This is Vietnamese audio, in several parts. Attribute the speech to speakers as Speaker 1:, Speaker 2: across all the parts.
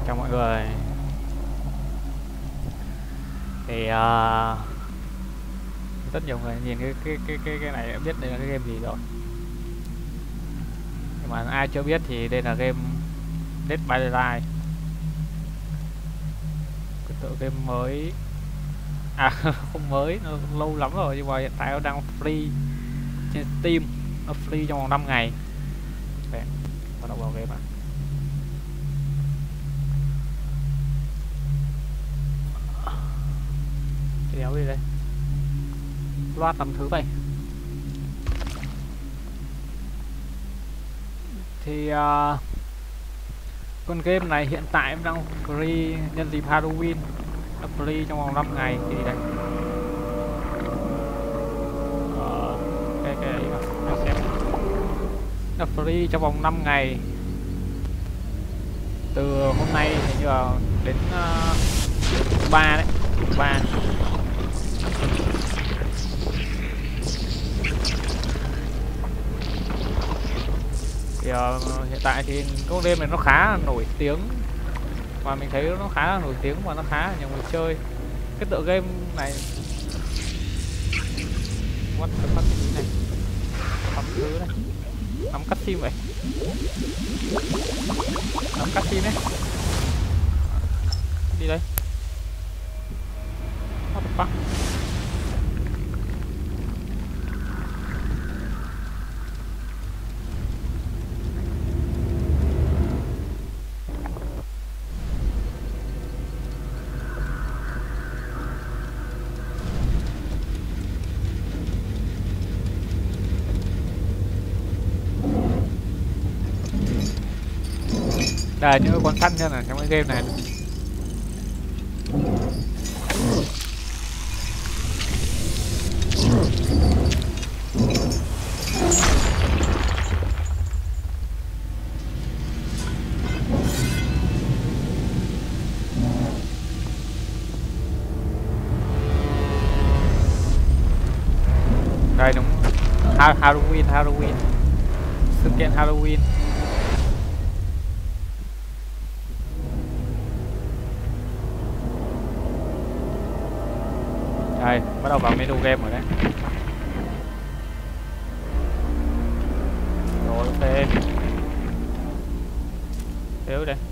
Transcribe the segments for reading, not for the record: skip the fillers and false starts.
Speaker 1: Chào mọi người. Thì rất nhiều người nhìn cái này đã biết đây là cái game gì rồi. Nhưng mà ai chưa biết thì đây là game Dead by Daylight. Cái tựa game mới. Không mới, nó lâu lắm rồi nhưng mà hiện tại nó đang free trên Steam. Nó free trong vòng 5 ngày. Đấy, bắt đầu vào game ạ. Đéo đi đây. Loạt làm thứ vậy. Thì con game này hiện tại em đang free nhân dịp Halloween. Nó free trong vòng 5 ngày thì đây. Cái ấy mà xem. Nó free trong vòng 5 ngày. Từ hôm nay hình như là đến 3 đấy. 3. Thì hiện tại thì con game này nó khá là nổi tiếng và mình thấy nó khá là nổi tiếng và nó khá là nhiều người chơi cái tựa game này. What the fuck này, nắm thứ này, nắm cutscene vậy, nắm cutscene đấy, đi đây, what the fuck. Đây là những con săn nhân ở trong cái game này. Đây đúng Halloween, sự kiện Halloween. Đây, bắt đầu vào menu game rồi đấy. Rồi, ok. Thiếu đây.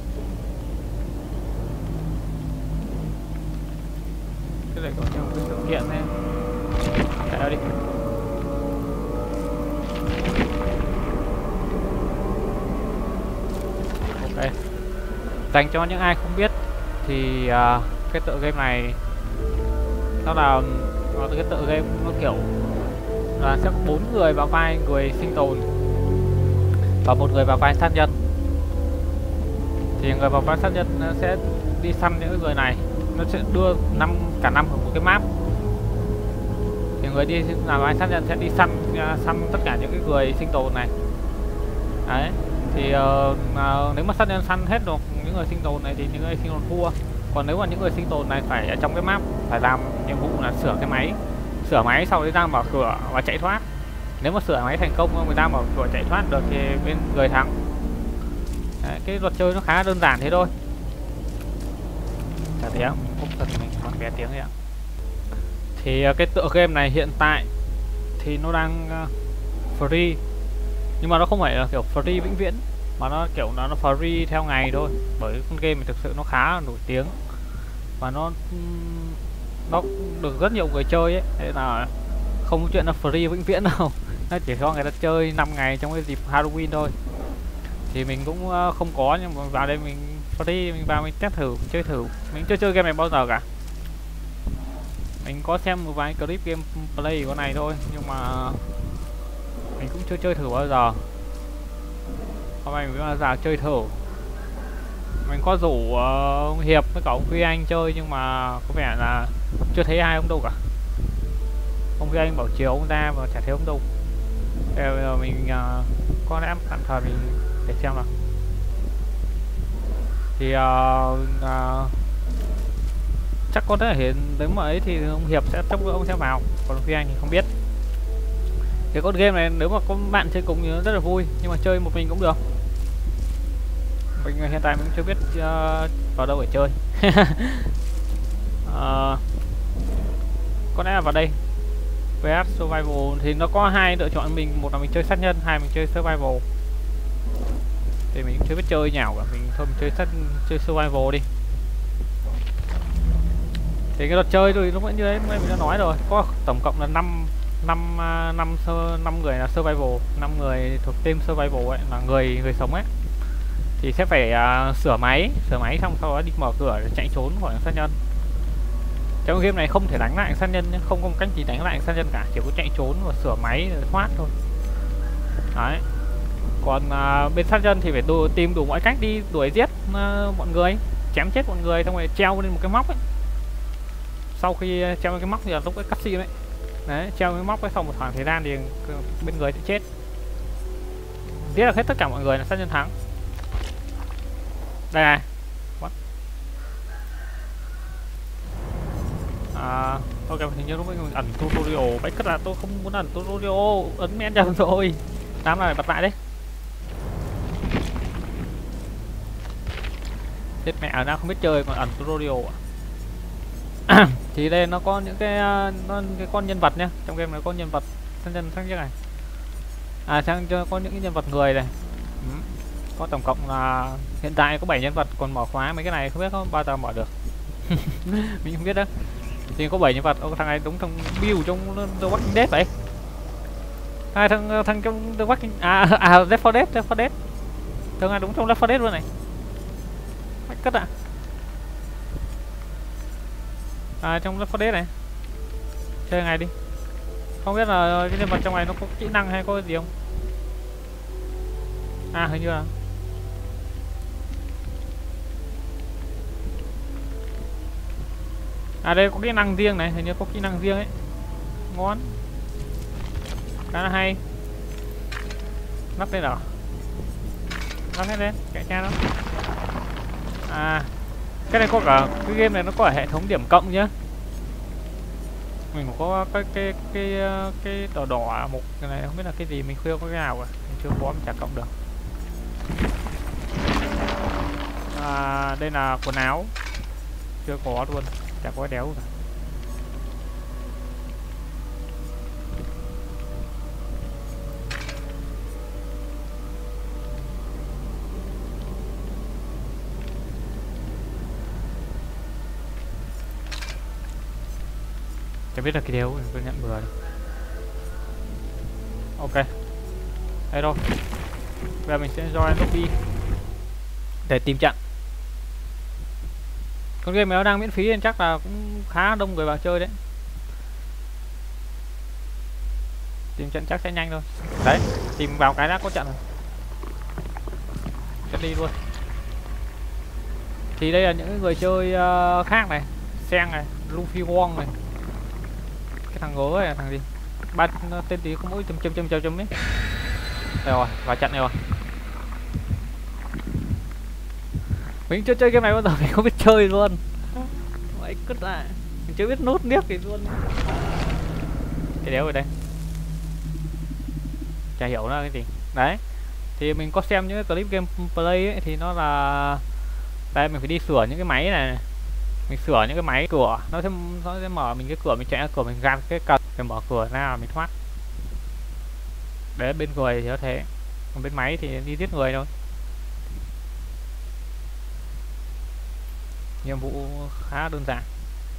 Speaker 1: Cái này có nhiều cái sự kiện này. Chạy đi. Ok. Dành cho những ai không biết thì cái tựa game này nó là cái tựa game nó kiểu là sẽ có 4 người vào vai người sinh tồn và một người vào vai sát nhân. Thì người vào vai sát nhân nó sẽ đi săn những người này, nó sẽ đưa cả năm ở một cái map. Thì người đi làm vai sát nhân sẽ đi săn tất cả những cái người sinh tồn này. Đấy. Thì nếu mà sát nhân săn hết được những người sinh tồn này thì những người sinh tồn thua. Còn nếu mà những người sinh tồn này phải ở trong cái map phải làm nhiệm vụ là sửa máy sau đấy ra mở cửa và chạy thoát. Nếu mà sửa máy thành công người ta mở cửa chạy thoát được thì bên người thắng. Đấy, cái luật chơi nó khá đơn giản thế thôi. Chả tiếng mình còn bé tiếng đấy ạ. Thì cái tựa game này hiện tại thì nó đang free, nhưng mà nó không phải là kiểu free vĩnh viễn mà nó kiểu nó free theo ngày thôi, bởi con game này thực sự nó khá là nổi tiếng và nó được rất nhiều người chơi ấy, thế là không có chuyện nó free vĩnh viễn đâu. Nó chỉ cho người ta chơi 5 ngày trong cái dịp Halloween thôi. Thì mình cũng không có, nhưng mà vào đây mình free, mình vào mình test thử, chơi thử. Mình chưa chơi game này bao giờ cả. Mình có xem một vài clip gameplay của này thôi, nhưng mà mình cũng chưa chơi thử bao giờ. Hôm nay mình bao giờ chơi thử. Mình có rủ Hiệp với cả ông Huy Anh chơi, nhưng mà có vẻ là chưa thấy ai ông đâu cả. Ông Huy Anh bảo chiều ông ra và chả thấy ông đâu. Bây giờ mình có lẽ tạm thời mình để xem nào. Thì chắc có thể hiện nếu mà ấy thì ông Hiệp sẽ chắc ông sẽ vào, còn Huy Anh thì không biết. Cái con game này nếu mà có bạn chơi cùng thì nó rất là vui, nhưng mà chơi một mình cũng được. Mình hiện tại mình chưa biết vào đâu để chơi. Ờ, có lẽ là vào đây. VS Survival thì nó có hai lựa chọn mình, một là mình chơi sát nhân, hai mình chơi survival. Thì mình chưa biết chơi nhào cả, mình thôi mình chơi survival đi. Thì cái luật chơi rồi lúc nãy như đấy mình đã nói rồi, có tổng cộng là 5 người là survival, 5 người thuộc team survival ấy, là người sống ấy. Thì sẽ phải sửa máy xong sau đó đi mở cửa để chạy trốn khỏi sát nhân. Trong game này không thể đánh lại sát nhân nhé, không có một cách gì đánh lại sát nhân cả, chỉ có chạy trốn và sửa máy để thoát thôi. Đấy. Còn bên sát nhân thì phải tìm đủ mọi cách đi đuổi giết mọi người, chém chết mọi người, xong rồi treo lên một cái móc ấy. Sau khi treo lên cái móc thì là lúc cái cutscene đấy. Đấy, treo cái móc ấy, sau một khoảng thời gian thì bên người sẽ chết. Giết được hết tất cả mọi người là sát nhân thắng. Đây này. What? Ok, hình như lúc mình ẩn tutorial, bách cất là tôi không muốn ẩn tutorial, ấn men nhầm rồi. Đám này bật lại đấy. Chết mẹ ra không biết chơi còn ẩn tutorial à? Thì đây nó có những cái con nhân vật nhá, trong game này có nhân vật thân nhân khác như này. Sang cho có những cái nhân vật người này. Có tổng cộng là hiện tại có 7 nhân vật, còn mở khóa mấy cái này không biết có bao giờ mở được. Mình không biết đó. Thì có 7 nhân vật. Thằng này đúng trong build trong The Walking Dead vậy. Thằng trong The Walking Left 4 Dead, thằng này đúng trong Left 4 Dead luôn này. Mày cất trong Left 4 Dead này. Chơi ngày đi. Không biết là cái nhân vật trong này nó có kỹ năng hay có gì không? Hình như là đây có kỹ năng riêng này, hình như có kỹ năng riêng ấy. Ngon. Khá là hay. Lắp lên nào. Lắp hết lên, chạy cha nó. Cái này có cả cái game này nó có hệ thống điểm cộng nhá. Mình cũng có cái đỏ đỏ một cái này không biết là cái gì, mình chưa có cái nào cả, mình chưa có, mình chả cộng được. Đây là quần áo, chưa có luôn, chả có đéo cả. Chẳng biết là cái đéo, tôi nhận bừa đi. Ok, đây rồi. Bây giờ mình sẽ join lobby để tìm trận. Con game này nó đang miễn phí nên chắc là cũng khá đông người vào chơi đấy. Tìm trận chắc sẽ nhanh thôi. Đấy, tìm vào cái đã có trận rồi. Sẽ đi luôn. Thì đây là những người chơi khác này, Sen này, Luffy Wong này. Cái thằng ngố này là thằng gì? Ba tên tí có mỗi chấm ấy. Đây rồi, vào trận này rồi. Mình chưa chơi game này bao giờ, mình không biết chơi luôn. Vậy cất lại. Mình chưa biết nốt niếc gì luôn. Cái đéo ở đây. Chả hiểu là cái gì. Đấy. Thì mình có xem những cái clip gameplay ấy, thì nó là đây mình phải đi sửa những cái máy này. Mình sửa những cái máy cửa, nó sẽ mở mình cái cửa, mình chạy ra cửa, mình gạt cái cần để mở cửa ra là mình thoát. Đấy, bên người thì có thế, còn bên máy thì đi giết người thôi. Nhiệm vụ khá đơn giản.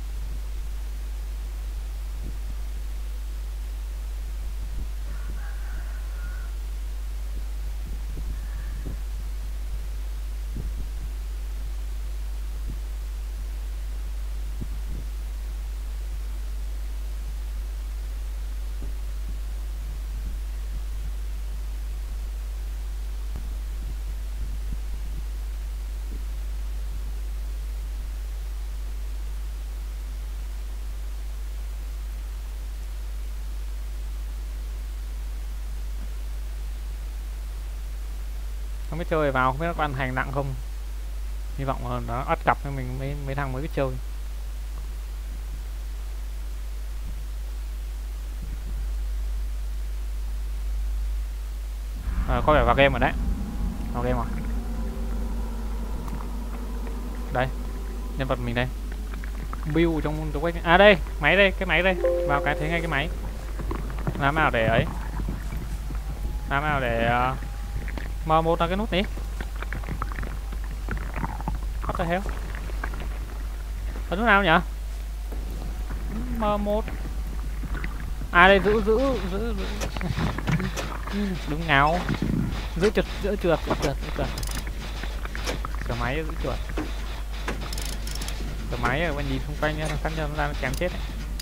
Speaker 1: Không biết chơi vào, không biết nó có ăn hành nặng không. Hy vọng là nó ắt cặp cho mình mấy thằng mới biết chơi. Có vẻ vào game rồi đấy. Vào game rồi. Đây, nhân vật mình đây. Build trong quanh. À đây, máy đây, cái máy đây. Vào cái thấy ngay cái máy. Làm nào để ấy. Làm nào để M1 là cái nút này. What the hell? Ấn nút nào nhỉ? M1. À đây, giữ. Đúng ngáo. Giữ trượt. Sửa máy giữ trượt. Sửa máy ở bên nhìn xung quanh nhá, thằng săn cho nó ra nó chém chết đấy.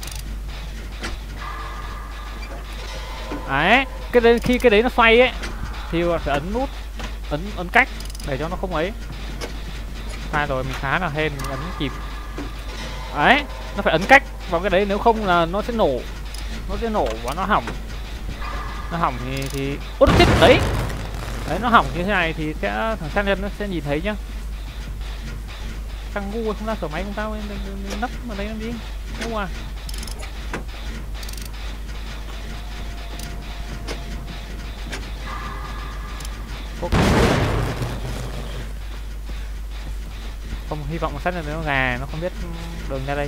Speaker 1: Đấy, cái đấy, khi cái đấy nó xoay ấy thì phải ấn nút, ấn cách để cho nó không ấy. Sai rồi, mình khá là hên, mình ấn kịp. Đấy, nó phải ấn cách vào cái đấy, nếu không là nó sẽ nổ. Nó sẽ nổ và nó hỏng. Nó hỏng thì út chết đấy. Đấy, nó hỏng như thế này thì sẽ thằng sát nhân nó sẽ nhìn thấy nhá. Thằng ngu không ra sửa máy không tao nấp mà đấy làm gì? Ngu à. Không, hy vọng sát nhân nó gà, nó không biết đường ra đây.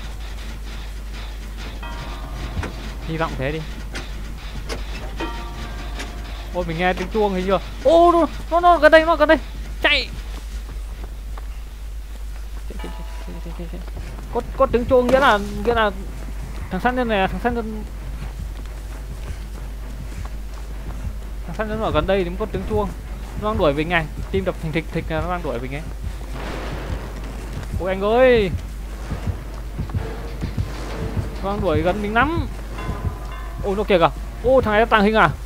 Speaker 1: Hy vọng thế đi. Ôi mình nghe tiếng chuông thấy chưa? Ô nó gần đây, chạy. Có tiếng chuông nghĩa là thằng sát nhân này, thằng sát nhân ở gần đây thì mới có tiếng chuông. Nó đang đuổi mình này, tim đập thình thịch là nó đang đuổi mình ấy. Ôi anh ơi, nó đang đuổi gần mình lắm. Ôi nó kìa kìa. Ô thằng này tàng hình à?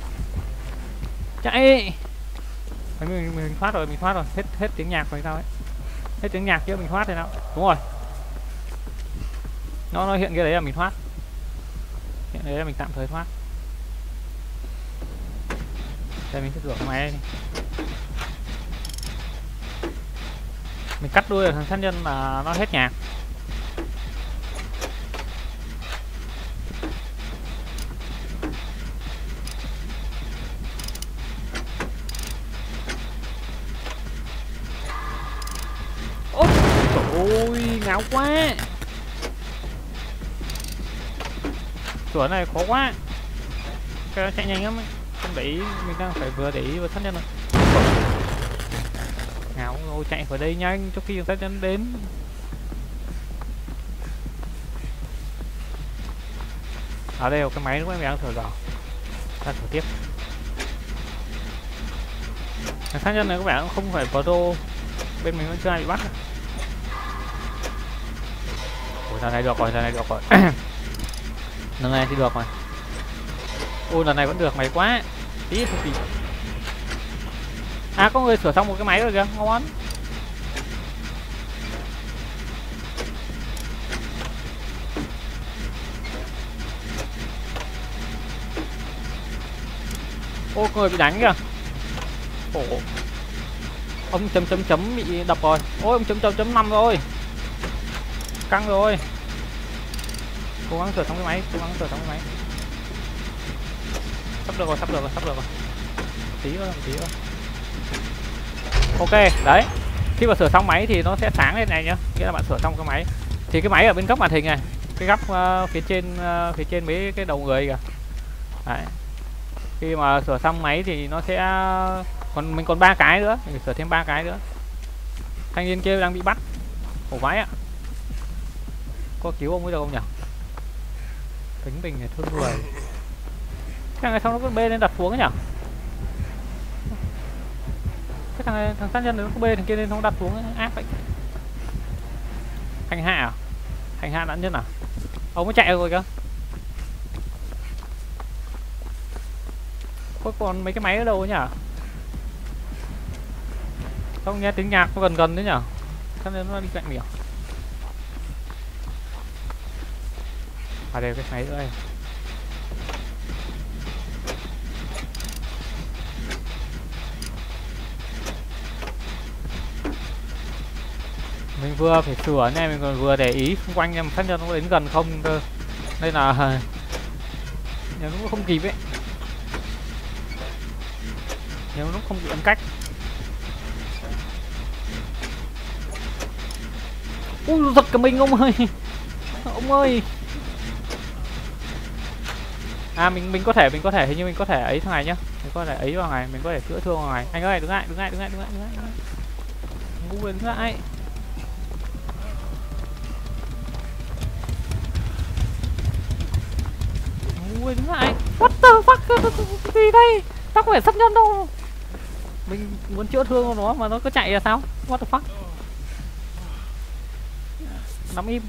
Speaker 1: Chạy. Mình thoát rồi, hết tiếng nhạc rồi sao ấy. Hết tiếng nhạc chứ mình thoát thế nào? Đúng rồi. Nó hiện cái đấy là mình thoát. Hiện đấy là mình tạm thời thoát. Đây mình sẽ rửa máy đây. Mình cắt đuôi ở thằng sát nhân là nó hết nhạc. Ôi trời ơi, ngáo quá. Cửa này khó quá. Cái nó chạy nhanh lắm ấy. Không để ý, mình đang phải vừa để ý vào sát nhân rồi. Ngáo rồi, chạy khỏi đây nhanh trước khi sát nhân đến. Ở đây có cái máy lúc nãy mình đang thở rồi. Ta thử tiếp. Cái sát nhân này các bạn không phải pro, bên mình vẫn chưa ai bị bắt. Ủa lần này được rồi, lần này thì được rồi. Ôi lần này vẫn được, mày quá. Tí thôi thì. À có người sửa xong một cái máy rồi kìa, ngon. Ô người bị đánh kìa. Ồ. Ông chấm bị đập rồi. Ôi ông chấm 5 rồi. Căng rồi. Cố gắng sửa xong cái máy, Sắp được rồi. Tí nữa. Ok, đấy. Khi mà sửa xong máy thì nó sẽ sáng lên này nhá. Nghĩa là bạn sửa xong cái máy. Thì cái máy ở bên góc màn hình này, cái góc phía trên mấy cái đầu người kìa. Đấy. Khi mà sửa xong máy thì nó sẽ mình còn 3 cái nữa, mình sửa thêm 3 cái nữa. Thanh niên kia đang bị bắt. Khổ vãi ạ. Có cứu ông bây giờ không nhỉ? Tính mình này thương người. Cái này xong nó cứ bê lên đặt xuống ấy nhỉ? Cái thằng sát nhân nó cứ bê thằng kia lên không đặt xuống ấy, ác vậy. Hành hạ à? Hành hạ nạn nhân à? Ông mới chạy rồi kìa. Có còn mấy cái máy ở đâu ấy nhỉ? Không nghe tiếng nhạc nó gần đấy nhỉ? Sát nhân nó đi cạnh mình à? À đây cái máy nữa đây. Mình vừa phải sửa này, mình còn vừa để ý xung quanh em sát nhân nó đến gần không cơ. Đây là nhiều lúc không kịp ấy. Nhiều lúc không bị ấn cách. Ui giật cả mình ông ơi. Ông ơi. À mình có thể hình như mình có thể ấy thằng này nhá. Mình có thể ấy vào này, mình có thể chữa thương vào này. Anh ơi, đứng lại. Ngu lên, đứng lại. Ngu lên, đứng lại. What the fuck? Gì đây? Tao không phải sát nhân đâu. Mình muốn chữa thương của nó mà nó cứ chạy là sao? What the fuck? Nắm im.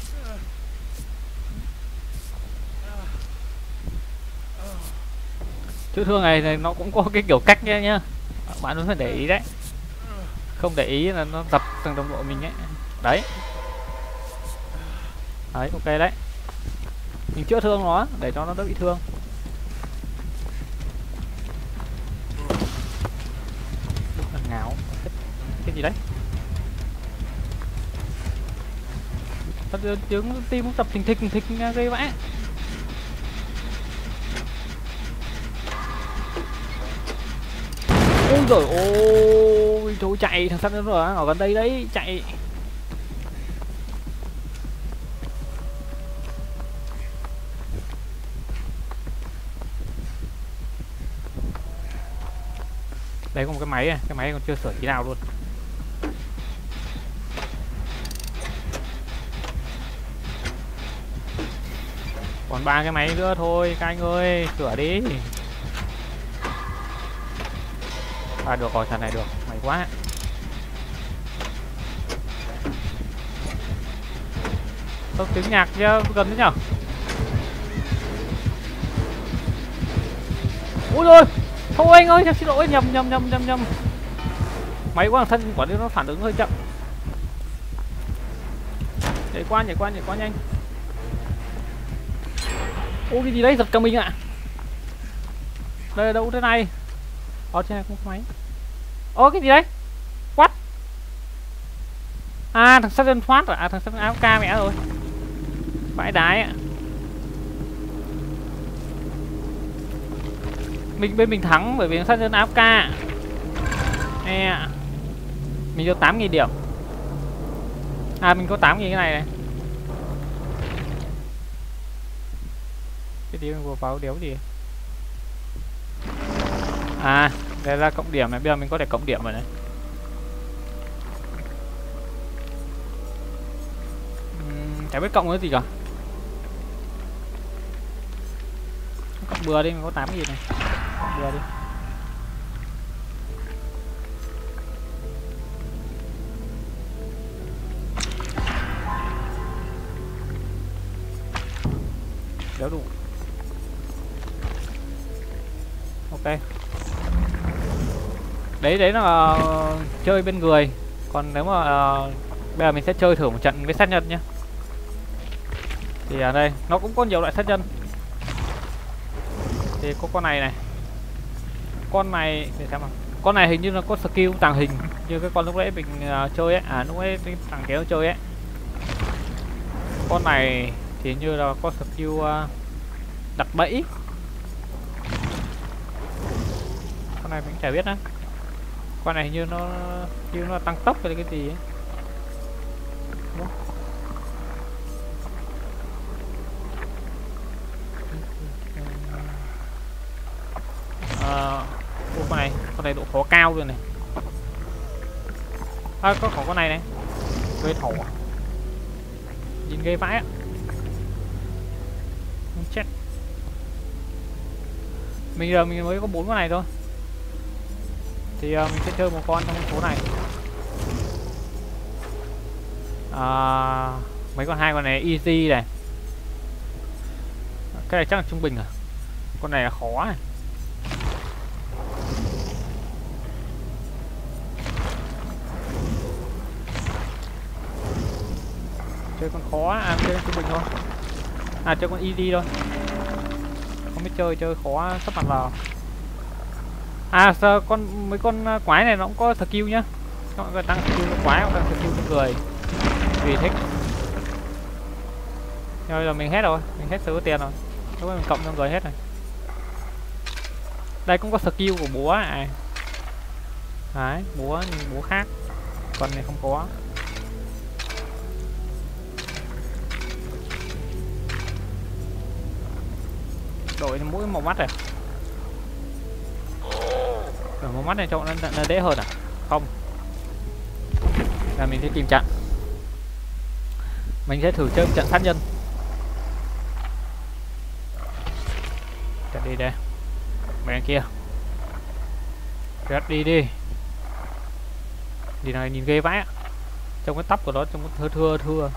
Speaker 1: Chữa thương này nó cũng có cái kiểu cách nhá. Bạn phải để ý đấy. Không để ý là nó dập từng đồng đội mình ấy. Đấy. Đấy, ok đấy. Mình chữa thương nó để cho nó đỡ bị thương. Ngáo. Cái gì đấy? Tiếng tim cũng tập thình thịch gây vãi. Ôi giời ôi, thôi chạy, thằng sắt nữa rồi, ở gần đây đấy, chạy. Đây có một cái máy này, cái máy còn chưa sửa tí nào luôn. Còn 3 cái máy nữa thôi, các anh ơi, sửa đi. À được rồi, thằng này được, may quá. Không tiếng nhạc chứ, gần đấy nhở. Ui rồi, thôi anh ơi, xin lỗi, nhầm. Máy quá, thằng thân quả nó phản ứng hơi chậm. Nhảy qua nhanh. Ôi cái gì đấy, giật cả mình ạ. Đây là đâu thế này? Ở trên này không có máy. Ô cái gì đấy? What? À thằng sát nhân thoát à, thằng sát nhân áo ca mẹ rồi. Vãi đái ạ. Bên mình thắng bởi vì thằng sát nhân áo ca. Nè. Mình được 8.000 điểm. À mình có 8.000 cái này. Cái gì mình vừa vào đéo gì? À, đây là cộng điểm này, bây giờ mình có thể cộng điểm rồi này. Chả biết cộng cái gì cả. Cộng bừa đi, mình có 8 gì này. Cộng bừa đi. Đéo đủ. Ok. Đấy là chơi bên người. Còn nếu mà bây giờ mình sẽ chơi thử một trận với sát nhân nhé. Thì ở đây nó cũng có nhiều loại sát nhân. Thì có con này. Con này để xem nào. Con này hình như nó có skill tàng hình như cái con lúc nãy mình chơi ấy. À lúc nãy thằng kéo chơi ấy. Con này thì như là có skill đặt bẫy. Con này mình chả biết nữa. Con này như nó tăng tốc hay cái gì ấy. Con này độ khó cao rồi này. À, có con này gây thổ nhìn gây vãi á. Chết. Mình mới có 4 con này thôi. Thì mình sẽ chơi một con trong số này. Mấy con 2 con này easy này. Cái này chắc là trung bình à. Con này là khó này. Chơi con khó chơi trung bình thôi. Chơi con easy thôi. Không biết chơi khó sắp mặt vào. Sao mấy con quái này nó cũng có skill nhá. Nó có tăng skill cho quái, tăng skill cho người. Tùy thích. Rồi giờ mình hết rồi, mình hết số tiền rồi. Lúc mình cộng cho người hết rồi. Đây cũng có skill của búa này. Đấy, búa nhưng búa khác. Con này không có. đổi mũi một mắt này. Đổi một mắt này cho nó dễ hơn à? Không. Là mình sẽ tìm trận. Mình sẽ thử chơi một trận sát nhân. Trận đi đây. Bên kia. Rét đi đi. Đi này nhìn ghê vãi ạ. Trong cái tóc của nó trông thưa.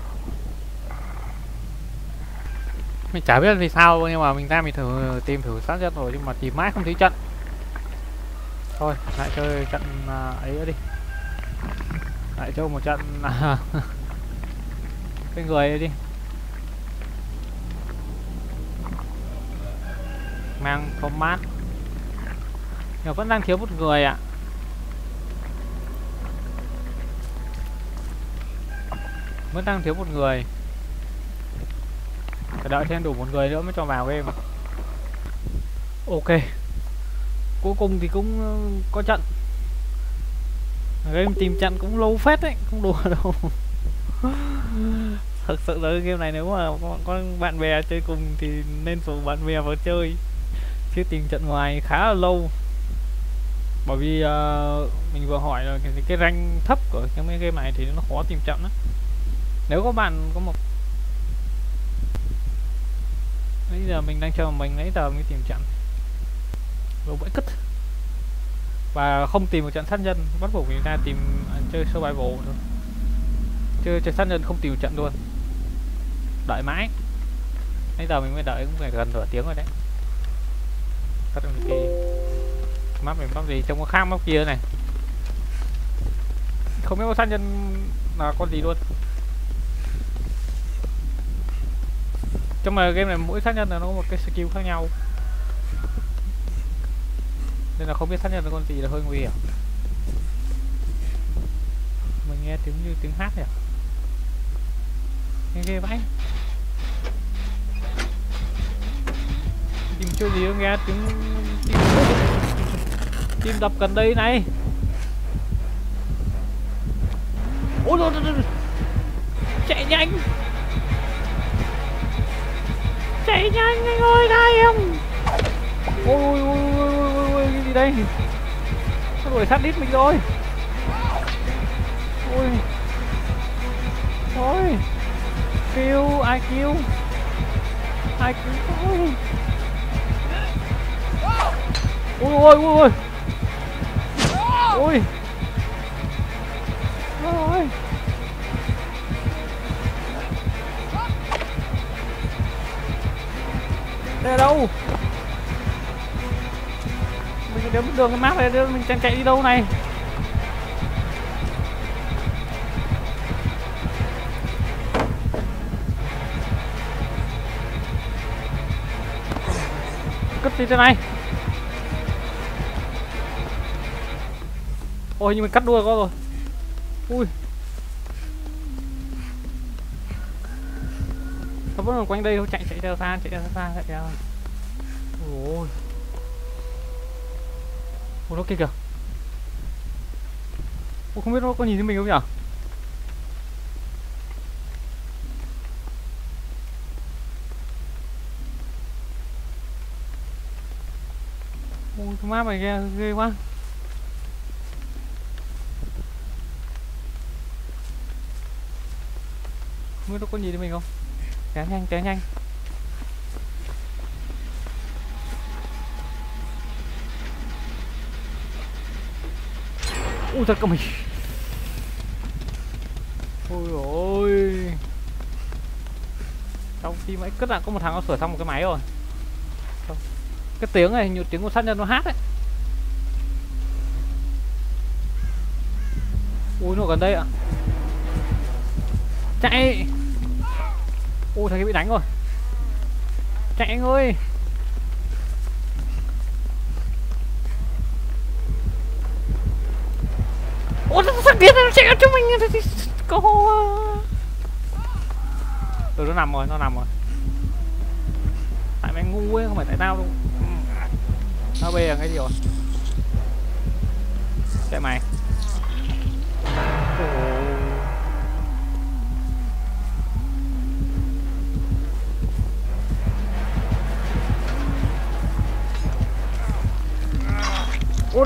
Speaker 1: Mình chả biết vì sao nhưng mà mình thử tìm thử sát nhân rồi nhưng mà tìm mãi không thấy trận. Thôi lại chơi trận ấy nữa đi. Lại chơi một trận cái người ấy đi. Mang combat. Nhưng vẫn đang thiếu một người ạ. Vẫn đang thiếu một người. Phải đợi thêm đủ một người nữa mới cho vào game mà. Ok. Cuối cùng thì cũng có trận. Game tìm trận cũng lâu phết đấy, không đùa đâu. Thật sự là game này nếu mà có bạn bè chơi cùng thì nên rủ bạn bè vào chơi. Chứ tìm trận ngoài khá là lâu. Bởi vì mình vừa hỏi là cái rank thấp của cái game này thì nó khó tìm trận đó. Nếu có bạn có một bây giờ mình đang chơi một mình nãy giờ mới tìm trận rồi vẫn cứt và không tìm một trận sát nhân, bắt buộc mình ra tìm chơi survival thôi. Chơi sát nhân không tìm trận luôn, đợi mãi nãy giờ mình mới đợi cũng phải gần nửa tiếng rồi đấy. Cắt đường kia map mình map gì trông có khác map kia này, không biết có sát nhân là con gì luôn. Trong mà game này mỗi sát nhân là nó có một cái skill khác nhau nên là không biết sát nhân là con gì là hơi nguy hiểm. Mình nghe tiếng như tiếng hát nhỉ, nghe ghê vãi. Tìm chơi gì đó nghe tiếng tim đập gần đây này. Ôi rồi, chạy nhanh, chạy nhanh anh ơi, đây em. Ôi cái gì đây, nó đuổi sát đít mình rồi. Ôi kêu ai kêu ôi. Ôi đây là đâu? Mình đến đường cái map này, mình chạy đi đâu này? Cất đi thế này. Ôi nhưng mình cắt đuôi có rồi. Ui. Nó vẫn còn quanh đây thôi, chạy theo xa. Ôi. Ôi nó kia kìa. Ôi không biết nó có nhìn thấy mình không nhỉ? Ôi cái map này ghê quá. Không biết nó có nhìn thấy mình không? Kéo nhanh. Ui thật mình. Ôi ôi. Trong team ấy cất là có một thằng nó sửa xong một cái máy rồi. Cái tiếng này như tiếng của sát nhân nó hát ấy. Ui nó gần đây ạ. Chạy. Ôi thằng ấy bị đánh rồi. Chạy anh ơi. Ôi sao biết nó chạy cho mình có từ nó nằm rồi. Tại mày ngu ấy, không phải tại tao đâu. Nó bê là cái gì rồi? Chạy mày.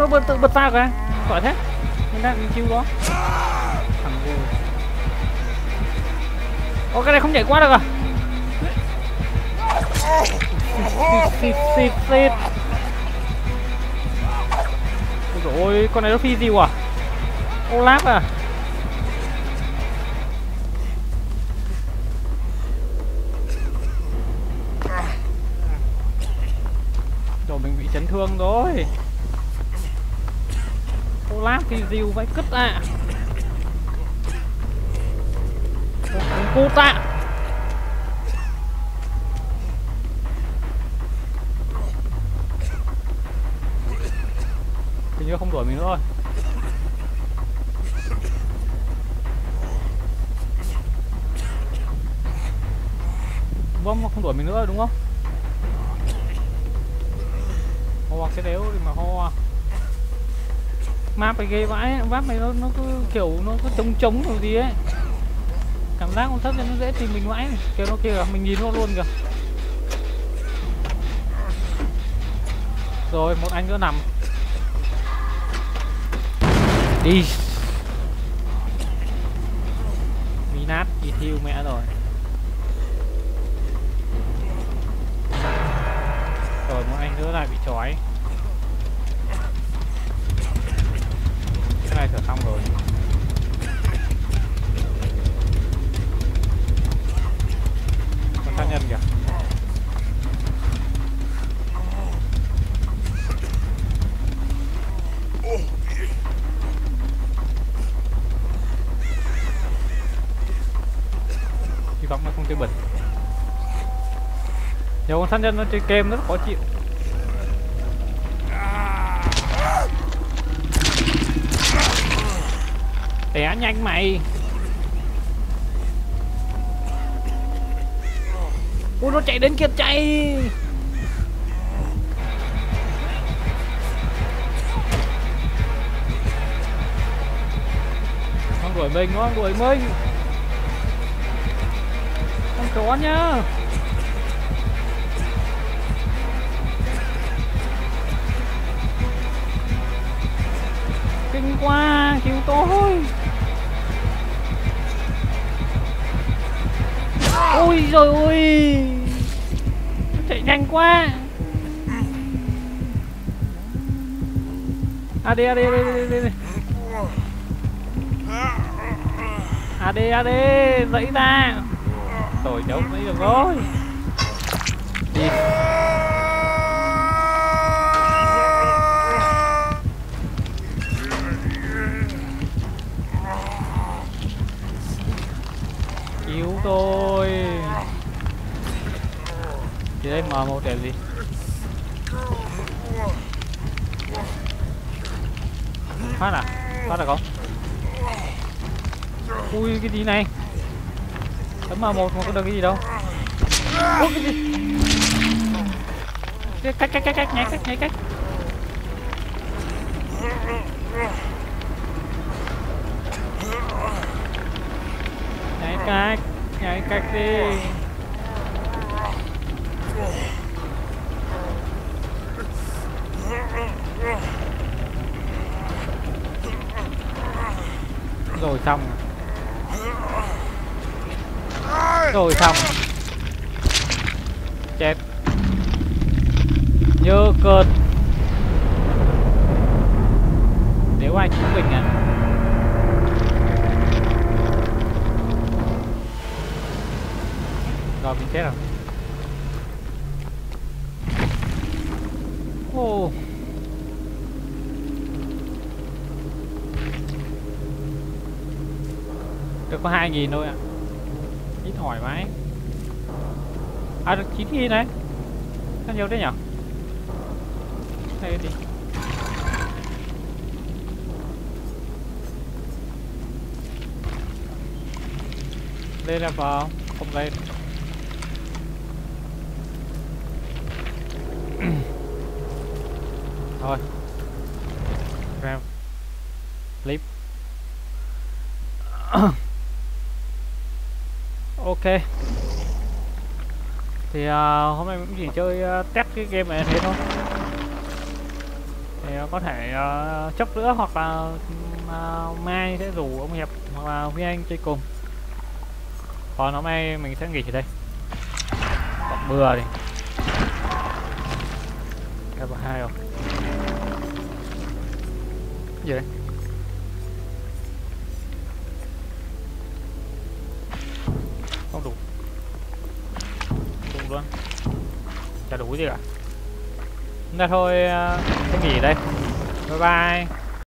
Speaker 1: nó tự bật ra kìa, giỏi thế. Mình đang chiêu đó. Thằng vô. Ô, cái này không nhảy qua được à? Xịt. Ôi dồi ôi, con này nó phi diều à? Olaf à? Rồi mình bị chấn thương rồi. Olaf phi diều vậy cứt à? Cô tạ. Hình như không đuổi mình nữa rồi. Vâng, không đuổi mình nữa rồi đúng không? Ho cái đéo thì mà ho. Map này ghê vãi, map này nó cứ kiểu nó cứ trống rồi gì ấy. Cảm giác con thấp nên nó dễ tìm mình vãi. Kìa nó kia, mình nhìn nó luôn kìa. Rồi, một anh nữa nằm. Đi. Mí nát, đi thiêu mẹ rồi. Rồi, một anh nữa lại bị trói. Cái này thở xong rồi. Con sát nhân kìa. Hy vọng nó không chơi bẩn. Nhiều con sát nhân nó chơi game rất khó chịu. Té nhanh mày. Ui nó chạy đến kia chạy. Nó đuổi mình, nó đuổi mình. Con chó nhá. Kinh quá, cứu tôi. Ôi giời ơi, chạy nhanh quá. AD dậy ra. Rồi đâu dậy được rồi. Đi. Cứu tôi. Thì đây M1 để gì? Phát à? Phát được không? Ui cái gì này? Tấm M1 mà có được cái gì đâu. Ui cái gì? Cách nhảy cách. Nhảy cách đi. Rồi xong. Chết. Nhớ cơn. Nếu ai cứu mình à. Rồi mình chết rồi. Ồ. Được có 2.000 thôi ạ. Ít hỏi vãi. À được 9.000 đấy. Sao nhiều thế nhở? Đây đi. Lên là vào. Không lên. Thôi. Ram. Clip. Ok. Thì hôm nay mình cũng chỉ chơi test cái game này thế thôi. Thì có thể chốc nữa, hoặc là mai sẽ rủ ông Hiệp hoặc là Huy Anh chơi cùng. Còn hôm nay mình sẽ nghỉ ở đây. Còn mưa đi. Level 2 rồi. Gì đấy? Không đủ. Đủ luôn. Chả đủ gì cả. Chúng ta thôi sẽ nghỉ ở đây. Bye bye.